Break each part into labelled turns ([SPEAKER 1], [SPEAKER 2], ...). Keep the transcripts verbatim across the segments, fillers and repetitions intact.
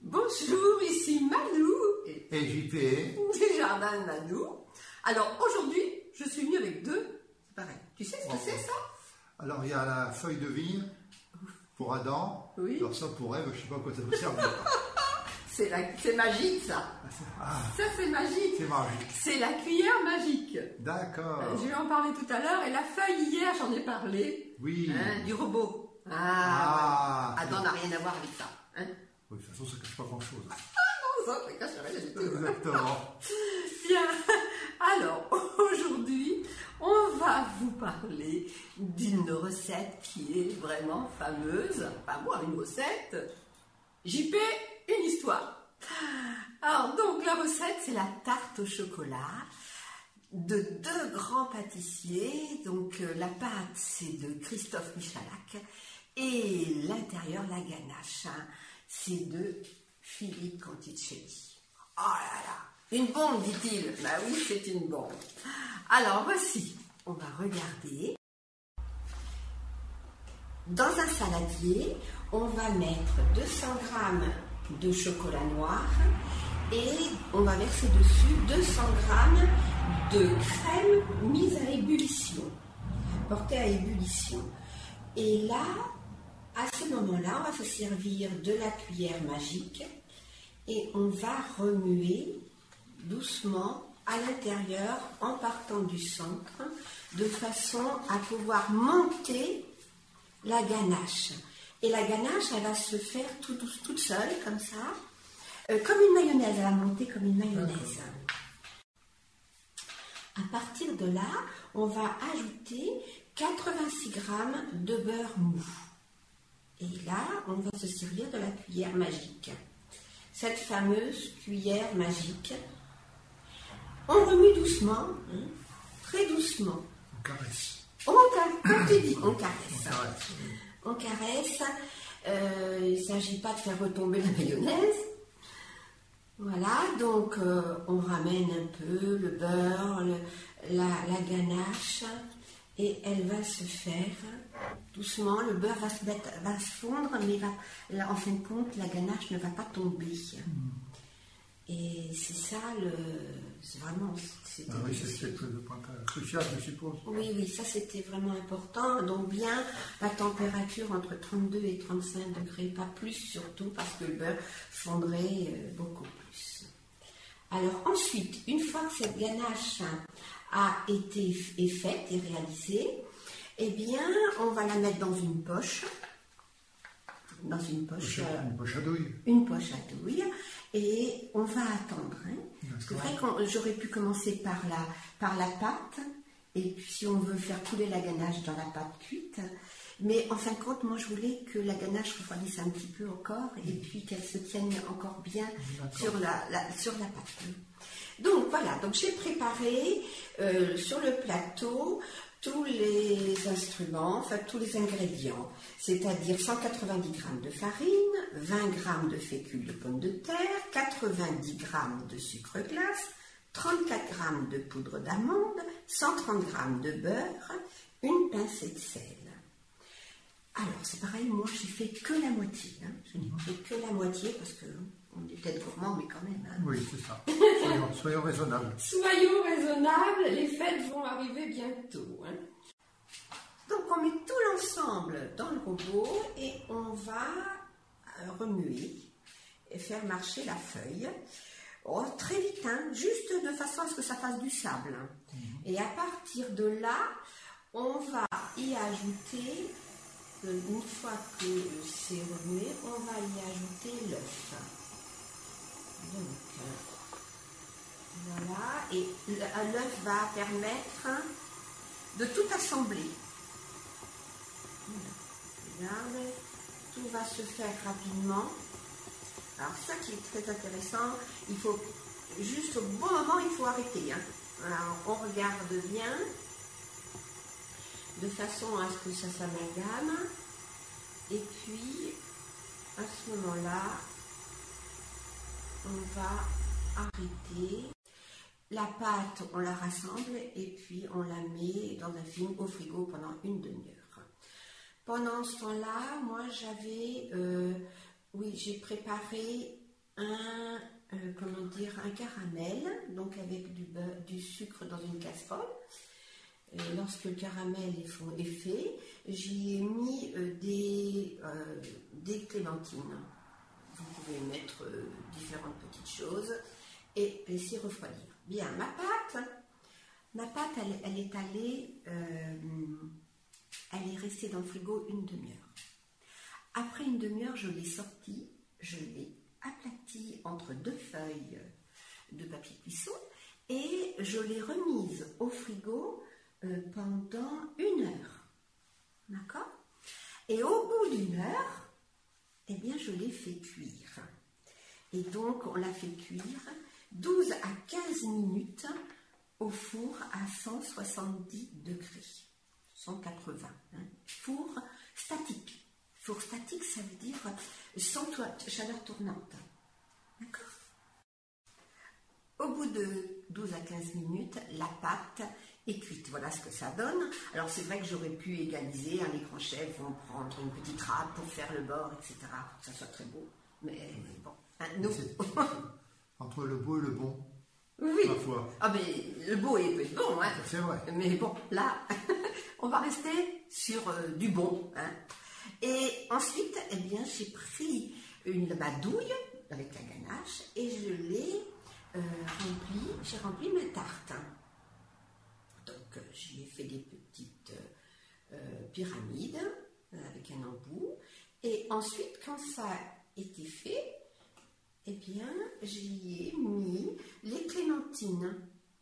[SPEAKER 1] Bonjour, ici Malou
[SPEAKER 2] et, et J P
[SPEAKER 1] du jardin de Malou. Alors aujourd'hui, je suis venue avec deux. C'est pareil. Tu sais ce que oh. c'est ça?
[SPEAKER 2] Alors il y a la feuille de vigne pour Adam.
[SPEAKER 1] Oui.
[SPEAKER 2] Alors ça pour Ève, je ne sais pas à quoi ça peut servir.
[SPEAKER 1] C'est magique ça.
[SPEAKER 2] Ah,
[SPEAKER 1] ça c'est magique.
[SPEAKER 2] C'est magique.
[SPEAKER 1] C'est la cuillère magique.
[SPEAKER 2] D'accord.
[SPEAKER 1] Euh, je vais en parler tout à l'heure. Et la feuille hier, j'en ai parlé.
[SPEAKER 2] Oui.
[SPEAKER 1] Hein, du robot. Ah.
[SPEAKER 2] ah
[SPEAKER 1] Adam n'a rien à voir avec ça. Hein.
[SPEAKER 2] Oui, de toute façon, ça ne cache pas grand-chose.
[SPEAKER 1] Ah non, ça ne cache rien du tout.
[SPEAKER 2] Exactement.
[SPEAKER 1] Bien. Alors, aujourd'hui, on va vous parler d'une recette qui est vraiment fameuse. Enfin, moi, une recette. J P, une histoire. Alors, donc, la recette, c'est la tarte au chocolat de deux grands pâtissiers. Donc, euh, la pâte, c'est de Christophe Michalak. Et l'intérieur, la ganache, hein, c'est de Philippe Conticelli. Oh là là, une bombe, dit-il. Bah oui, c'est une bombe. Alors, voici, on va regarder. Dans un saladier, on va mettre deux cents grammes de chocolat noir et on va verser dessus deux cents grammes de crème mise à ébullition, portée à ébullition. Et là, à ce moment-là, on va se servir de la cuillère magique et on va remuer doucement à l'intérieur en partant du centre de façon à pouvoir monter la ganache. Et la ganache, elle va se faire tout douce, toute seule, comme ça, euh, comme une mayonnaise, elle va monter comme une mayonnaise. À partir de là, on va ajouter quatre-vingt-six grammes de beurre mou. Et là, on va se servir de la cuillère magique. Cette fameuse cuillère magique, on remue doucement, hein, très doucement.
[SPEAKER 2] On caresse.
[SPEAKER 1] On caresse, comme tu dis, on caresse.
[SPEAKER 2] On caresse.
[SPEAKER 1] On caresse. Euh, il ne s'agit pas de faire retomber la mayonnaise. Voilà, donc euh, on ramène un peu le beurre, le, la, la ganache, et elle va se faire doucement. Le beurre va se, mettre, va se fondre, mais va, là, en fin de compte, la ganache ne va pas tomber. Mm. Et c'est ça, le, c'est vraiment...
[SPEAKER 2] Ah oui, c'est quelque chose de crucial, je suppose.
[SPEAKER 1] Oui, oui, ça c'était vraiment important. Donc bien la température entre trente-deux et trente-cinq degrés, pas plus surtout, parce que le beurre fondrait beaucoup plus. Alors ensuite, une fois que cette ganache a été est faite et réalisée, eh bien, on va la mettre dans une poche. Dans une poche,
[SPEAKER 2] une poche à douille.
[SPEAKER 1] Une poche à douille. Et on va attendre. Hein. C'est vrai que j'aurais pu commencer par la, par la pâte. Et puis si on veut faire couler la ganache dans la pâte cuite. Mais en fin de compte, moi je voulais que la ganache refroidisse un petit peu encore. Et puis qu'elle se tienne encore bien sur la, la, sur la pâte. Donc voilà, donc j'ai préparé euh, sur le plateau tous les instruments, enfin tous les ingrédients, c'est-à-dire cent quatre-vingt-dix grammes de farine, vingt grammes de fécule de pommes de terre, quatre-vingt-dix grammes de sucre glace, trente-quatre grammes de poudre d'amande, cent trente grammes de beurre, une pincée de sel. Alors c'est pareil, moi j'ai fait que la moitié, hein. Je n'ai fait que la moitié parce que on est peut-être gourmand, mais quand même. Hein.
[SPEAKER 2] Oui, c'est ça. Soyons, soyons raisonnables.
[SPEAKER 1] Soyons raisonnables, les fêtes vont arriver bientôt. Hein. Donc on met tout l'ensemble dans le robot et on va remuer et faire marcher la feuille. Oh, très vite, hein, juste de façon à ce que ça fasse du sable. Mmh. Et à partir de là, on va y ajouter, une fois que c'est remué, on va y ajouter l'œuf. Donc, voilà, et l'œuf va permettre de tout assembler. Regarde, tout va se faire rapidement. Alors, ça qui est très intéressant, il faut juste au bon moment, il faut arrêter. Hein. Alors, on regarde bien, de façon à ce que ça s'amalgame. Et puis, à ce moment-là, on va arrêter. La pâte, on la rassemble et puis on la met dans un film au frigo pendant une demi-heure. Pendant ce temps-là, moi j'avais, euh, oui, j'ai préparé un, euh, comment dire, un caramel, donc avec du, beurre, du sucre dans une casserole. Et lorsque le caramel est, est fait, j'y ai mis euh, des, euh, des clémentines. Vous pouvez mettre euh, différentes petites choses et laisser refroidir. Bien, ma pâte, ma pâte, elle, elle est allée, euh, elle est restée dans le frigo une demi-heure. Après une demi-heure, je l'ai sortie, je l'ai aplatie entre deux feuilles de papier cuisson et je l'ai remise au frigo euh, pendant une heure. D'accord? Et au bout d'une heure, eh bien, je l'ai fait cuire. Et donc, on l'a fait cuire douze à quinze minutes au four à cent soixante-dix degrés, cent quatre-vingts. Hein. Four statique. Four statique, ça veut dire sans chaleur tournante. D'accord? Au bout de douze à quinze minutes, la pâte est cuite. Voilà ce que ça donne. Alors c'est vrai que j'aurais pu égaliser. Un écran chef vont prendre une petite râpe pour faire le bord, et cetera. Pour que ça soit très beau. Mais bon, hein, nous...
[SPEAKER 2] Entre le beau et le bon.
[SPEAKER 1] Oui. Parfois. Ah mais le beau est peut être bon, hein.
[SPEAKER 2] C'est vrai.
[SPEAKER 1] Mais bon, là, on va rester sur euh, du bon, hein. Et ensuite, eh bien, j'ai pris une ma douille avec la ganache et je l'ai euh, remplie, j'ai rempli ma tarte. Donc, euh, j'y ai fait des petites euh, euh, pyramides euh, avec un embout. Et ensuite, quand ça a été fait, eh bien, j'y ai mis les clémentines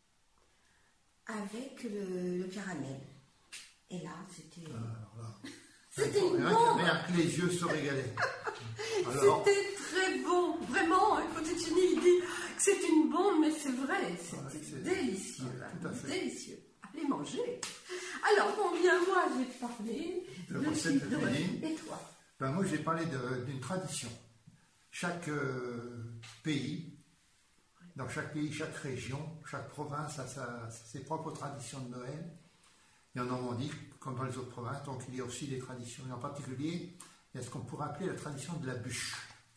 [SPEAKER 1] avec le, le caramel. Et là, c'était...
[SPEAKER 2] C'était une bombe. Rien que les yeux se régalaient.
[SPEAKER 1] Alors... C'était très bon, vraiment. Écoutez, Jenny, il dit que c'est une bombe, mais c'est vrai, c'était ouais, délicieux. Ouais, hein, délicieux. Allez manger. Alors, bon, bien, moi, j'ai parlé de, de recette de cuisine. Et toi?
[SPEAKER 2] Ben, moi, j'ai parlé d'une tradition. Chaque euh, pays, dans chaque pays, chaque région, chaque province a sa, ses propres traditions de Noël. Et en Normandie, comme dans les autres provinces, donc il y a aussi des traditions. Et en particulier, il y a ce qu'on pourrait appeler la tradition de la bûche.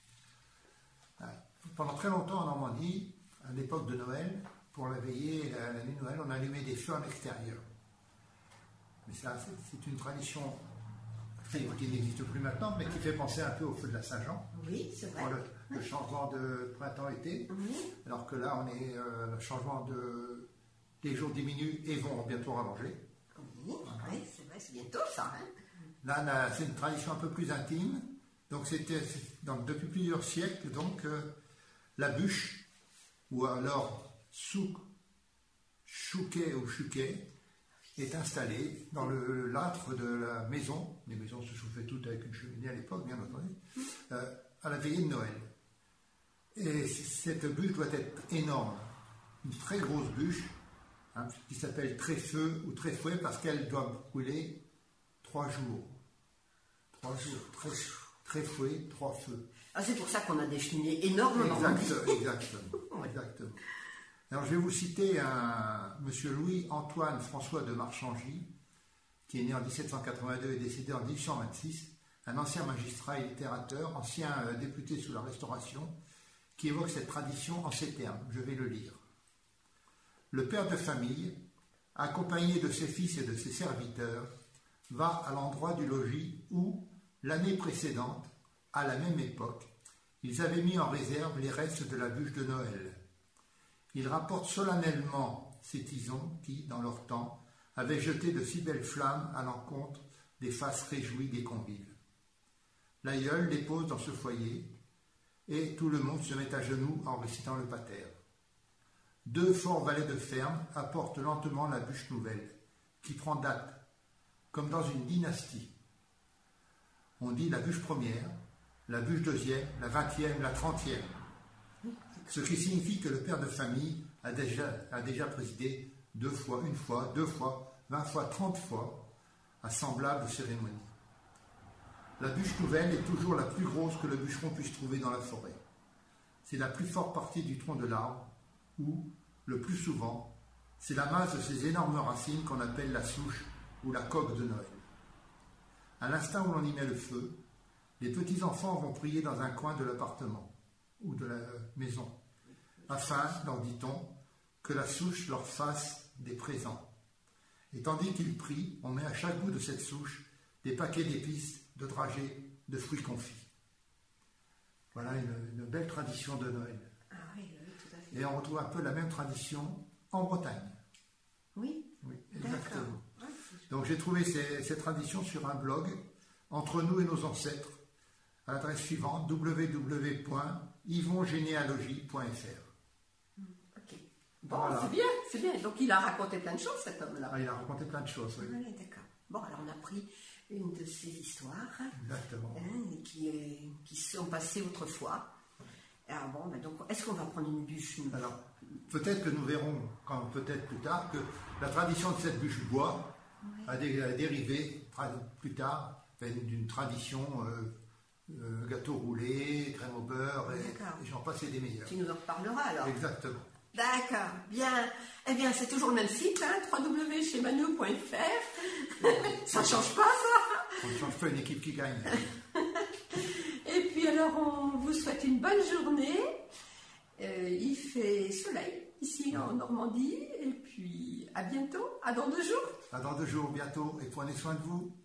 [SPEAKER 2] Pendant très longtemps en Normandie, à l'époque de Noël, pour la veillée et la, la nuit de Noël, on allumait des feux en extérieur. Mais ça, c'est une tradition qui n'existe plus maintenant, mais qui fait penser un peu au feu de la Saint-Jean.
[SPEAKER 1] Oui, c'est vrai.
[SPEAKER 2] Pour le, le changement de printemps-été. Oui. Alors que là, on est euh, le changement de... Les jours diminuent et vont bientôt rallonger.
[SPEAKER 1] Oui, oui, c'est vrai, c'est bientôt ça. Hein.
[SPEAKER 2] Là, c'est une tradition un peu plus intime. Donc, c'était donc depuis plusieurs siècles, donc euh, la bûche, ou alors souk, chouquet ou chouquet, est installée dans le l'âtre de la maison. Les maisons se chauffaient toutes avec une cheminée à l'époque, bien entendu, euh, à la veillée de Noël. Et cette bûche doit être énorme, une très grosse bûche, hein, qui s'appelle tréfeu ou tréfouet parce qu'elle doit brûler trois jours. Trois jours, très, très fouet, trois feux.
[SPEAKER 1] Ah, c'est pour ça qu'on a des cheminées énormes.
[SPEAKER 2] Exact, exactement, exactement. Alors je vais vous citer un monsieur Louis-Antoine François de Marchangy, qui est né en mille sept cent quatre-vingt-deux et décédé en mille huit cent vingt-six, un ancien magistrat et littérateur, ancien euh, député sous la Restauration, qui évoque cette tradition en ces termes. Je vais le lire. Le père de famille, accompagné de ses fils et de ses serviteurs, va à l'endroit du logis où, l'année précédente, à la même époque, ils avaient mis en réserve les restes de la bûche de Noël. Ils rapportent solennellement ces tisons qui, dans leur temps, avaient jeté de si belles flammes à l'encontre des faces réjouies des convives. L'aïeul les pose dans ce foyer et tout le monde se met à genoux en récitant le pater. Deux forts valets de ferme apportent lentement la bûche nouvelle, qui prend date, comme dans une dynastie. On dit la bûche première, la bûche deuxième, la vingtième, la trentième. Ce qui signifie que le père de famille a déjà, a déjà présidé deux fois, une fois, deux fois, vingt fois, trente fois à semblable cérémonie. La bûche nouvelle est toujours la plus grosse que le bûcheron puisse trouver dans la forêt. C'est la plus forte partie du tronc de l'arbre où, le plus souvent, c'est la masse de ces énormes racines qu'on appelle la souche ou la coque de Noël. À l'instant où l'on y met le feu, les petits-enfants vont prier dans un coin de l'appartement. ou de la maison, afin, leur dit-on, que la souche leur fasse des présents. Et tandis qu'ils prient, on met à chaque bout de cette souche des paquets d'épices, de dragées, de fruits confits. Voilà une, une belle tradition de Noël.
[SPEAKER 1] Ah oui, oui, tout à fait.
[SPEAKER 2] Et on retrouve un peu la même tradition en Bretagne.
[SPEAKER 1] Oui,
[SPEAKER 2] oui exactement.
[SPEAKER 1] Ouais,
[SPEAKER 2] donc j'ai trouvé ces, ces traditions sur un blog, Entre nous et nos ancêtres, à l'adresse suivante, w w w point yvon généalogie point f r.
[SPEAKER 1] Ok. Bon,
[SPEAKER 2] voilà.
[SPEAKER 1] c'est bien, c'est bien. Donc il a raconté plein de choses, cet homme-là.
[SPEAKER 2] Ah, il a raconté plein de choses, oui.
[SPEAKER 1] Oui, d'accord. Bon, alors on a pris une de ces histoires
[SPEAKER 2] Exactement.
[SPEAKER 1] Hein, qui, est, qui sont passées autrefois. Alors bon, ben donc, est-ce qu'on va prendre une bûche nous?
[SPEAKER 2] Alors, peut-être que nous verrons, quand, peut-être plus tard, que la tradition de cette bûche bois oui. a, dé, a dérivé plus tard d'une tradition euh, euh, gâteau roulé, crème au beurre, et, et j'en passe et des meilleurs.
[SPEAKER 1] Tu nous en reparleras alors.
[SPEAKER 2] Exactement.
[SPEAKER 1] D'accord, bien. Eh bien, c'est toujours le même site, hein, w w w point chez manou point f r. Ça ne change pas, ça.
[SPEAKER 2] On ne change pas une équipe qui gagne.
[SPEAKER 1] Et puis alors, on vous souhaite une bonne journée. Euh, il fait soleil ici en Normandie. Et puis, à bientôt. À dans deux jours.
[SPEAKER 2] À dans deux jours, bientôt. Et prenez soin de vous.